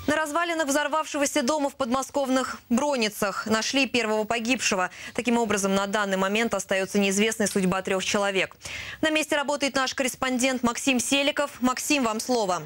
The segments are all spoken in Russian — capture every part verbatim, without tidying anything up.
На развалинах взорвавшегося дома в подмосковных Броницах нашли первого погибшего. Таким образом, на данный момент остается неизвестной судьба трех человек. На месте работает наш корреспондент Максим Селиков. Максим, вам слово.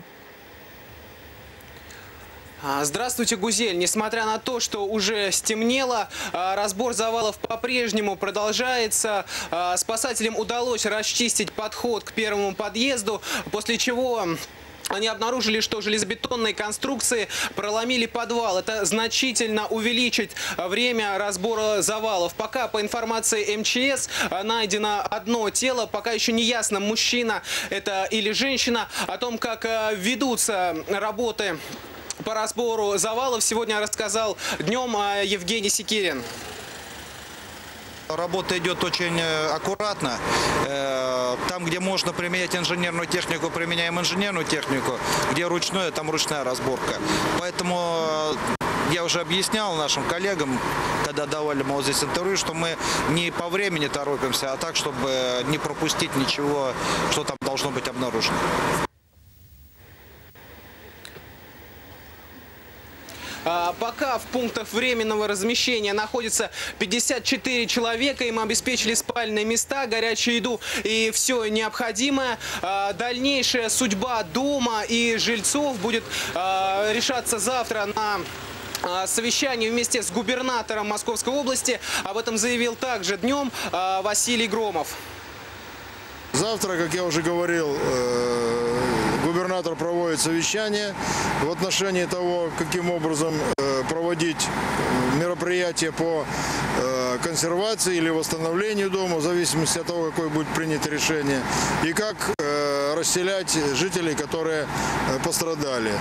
Здравствуйте, Гузель. Несмотря на то, что уже стемнело, разбор завалов по-прежнему продолжается. Спасателям удалось расчистить подход к первому подъезду, после чего они обнаружили, что железобетонные конструкции проломили подвал. Это значительно увеличит время разбора завалов. Пока, по информации эм че эс, найдено одно тело. Пока еще не ясно, мужчина это или женщина. О том, как ведутся работы по разбору завалов, сегодня рассказал днем Евгений Секирин. Работа идет очень аккуратно. Там, где можно применять инженерную технику, применяем инженерную технику. Где ручное, там ручная разборка. Поэтому я уже объяснял нашим коллегам, когда давали мы вот здесь интервью, что мы не по времени торопимся, а так, чтобы не пропустить ничего, что там должно быть обнаружено. Пока в пунктах временного размещения находится пятьдесят четыре человека, им обеспечили спальные места, горячую еду и все необходимое. Дальнейшая судьба дома и жильцов будет решаться завтра на совещании вместе с губернатором Московской области. Об этом заявил также днем Василий Громов. Завтра, как я уже говорил, губернатор проводит совещание в отношении того, каким образом проводить мероприятия по консервации или восстановлению дома, в зависимости от того, какое будет принято решение, и как расселять жителей, которые пострадали.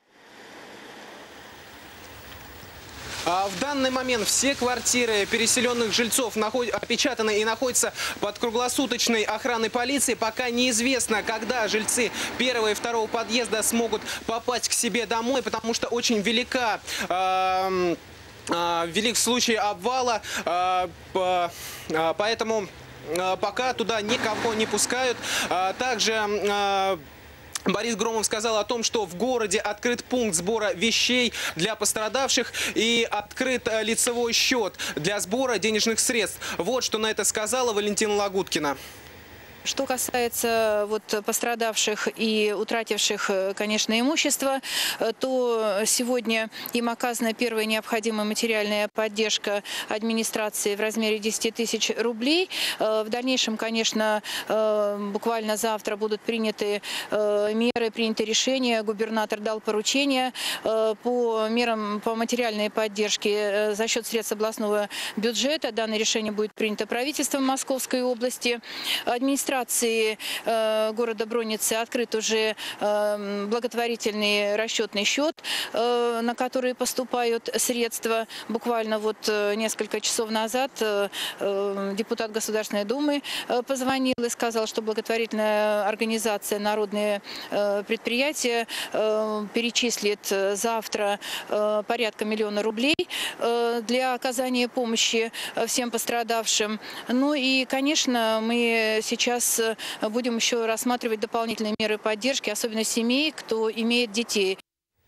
В данный момент все квартиры переселенных жильцов опечатаны и находятся под круглосуточной охраной полиции. Пока неизвестно, когда жильцы первого и второго подъезда смогут попасть к себе домой, потому что очень велика, э, э, велик случай обвала, э, э, поэтому э, пока туда никого не пускают. Э, также э, Борис Громов сказал о том, что в городе открыт пункт сбора вещей для пострадавших и открыт лицевой счет для сбора денежных средств. Вот что на это сказала Валентина Лагуткина. Что касается вот пострадавших и утративших, конечно, имущество, то сегодня им оказана первая необходимая материальная поддержка администрации в размере десяти тысяч рублей. В дальнейшем, конечно, буквально завтра будут приняты меры, приняты решения. Губернатор дал поручение по мерам по материальной поддержке за счет средств областного бюджета. Данное решение будет принято правительством Московской области. Администрация э, города Броницы открыт уже э, благотворительный расчетный счет, э, на который поступают средства. Буквально вот э, несколько часов назад э, э, депутат Государственной Думы э, позвонил и сказал, что благотворительная организация «Народные э, предприятия» э, перечислит завтра э, порядка миллиона рублей э, для оказания помощи всем пострадавшим. Ну и, конечно, мы сейчас будем еще рассматривать дополнительные меры поддержки, особенно семей, кто имеет детей.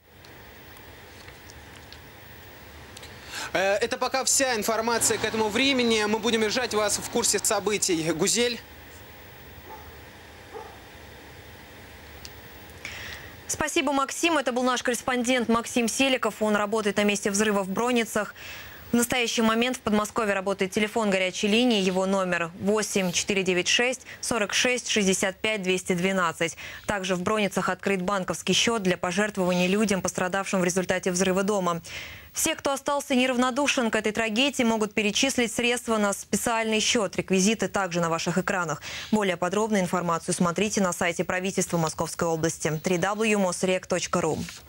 Это пока вся информация к этому времени. Мы будем держать вас в курсе событий. Гузель. Спасибо, Максим. Это был наш корреспондент Максим Селиков. Он работает на месте взрыва в Броницах. В настоящий момент в Подмосковье работает телефон горячей линии. Его номер восемь четыре девять шесть сорок шесть шестьдесят пять двести двенадцать. Также в Броницах открыт банковский счет для пожертвований людям, пострадавшим в результате взрыва дома. Все, кто остался неравнодушен к этой трагедии, могут перечислить средства на специальный счет. Реквизиты также на ваших экранах. Более подробную информацию смотрите на сайте правительства Московской области дабл ю дабл ю дабл ю точка мосрек точка ру.